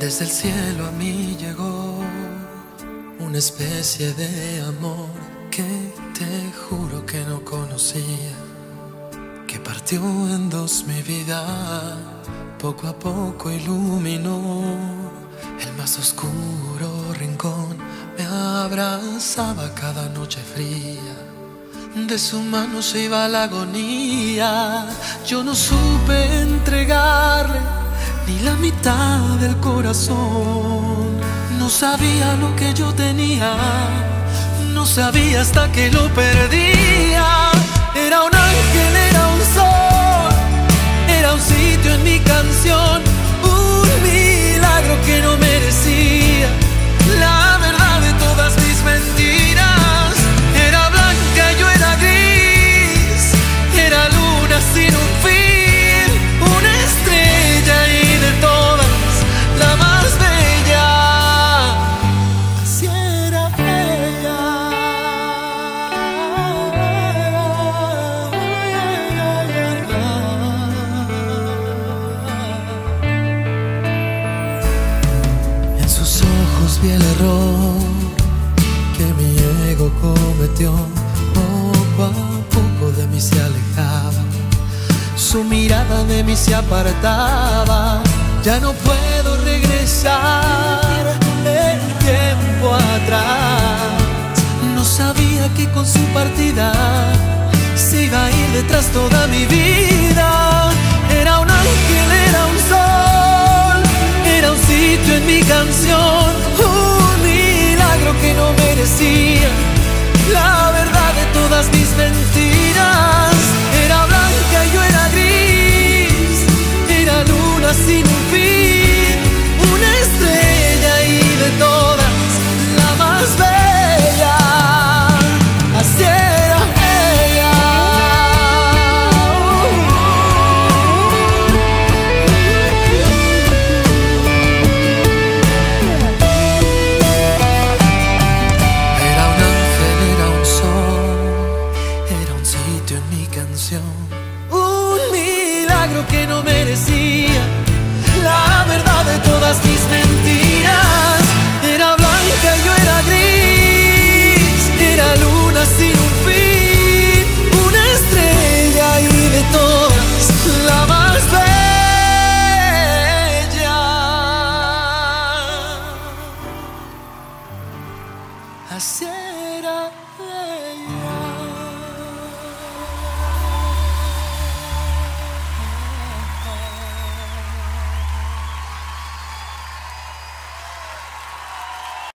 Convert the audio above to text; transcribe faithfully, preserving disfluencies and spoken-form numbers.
Desde el cielo a mí llegó una especie de amor que te juro que no conocía, que partió en dos mi vida, poco a poco iluminó el más oscuro rincón, me abrazaba cada noche fría, de su mano se iba la agonía. Yo no supe entregarle ni la mitad del corazón, no sabía lo que yo tenía, no sabía hasta que lo perdía. Era un ángel, era un sol, era un sitio en mi canción, un milagro que no merecía, la verdad de todas mis mentiras. Era blanca, yo era gris, era luna sin un fin, una estrella y de todas la más bella. Así era ella. En sus ojos vi el error que mi ego cometió, poco a poco de mí se alejaba, su mirada de mí se apartaba. Ya no puedo regresar el tiempo atrás, no sabía que con su partida se iba a ir detrás toda mi vida. Era un ángel, era un sol, era un sitio en mi canción, un milagro que no merecía, la verdad de todas mis mentiras. Era blanca y yo era gris, era luna sin un fin, una estrella y de todas la más bella. Así era ella. Era un ángel, era un sol, era un sitio en mi canción, un milagro que no merecía, la verdad de todas mis mentiras. Era blanca y yo era gris, era luna sin un fin, una estrella y de todas la más bella. Así era ella.